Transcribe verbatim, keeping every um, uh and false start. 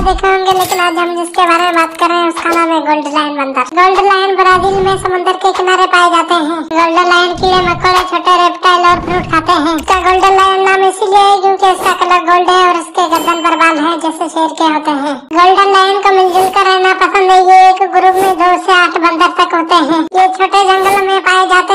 देखे होंगे, लेकिन आज हम जिसके बारे में बात कर रहे हैं उसका नाम है गोल्डन लायन बंदर। गोल्डन लायन ब्राजील में समुद्र के किनारे पाए जाते हैं। गोल्डन लायन कीड़े मकोड़े, छोटे रेप्टाइल और फ्रूट खाते हैं। इसका गोल्डन लायन नाम इसीलिए है क्योंकि इसका कलर गोल्ड है और इसके गर्दन पर बाल है जैसे शेर के होते हैं। गोल्डन लायन को मिलजुल कर रहना पसंद है। ये एक ग्रुप में दो से आठ बंदर तक होते हैं। ये छोटे जंगलों में पाए जाते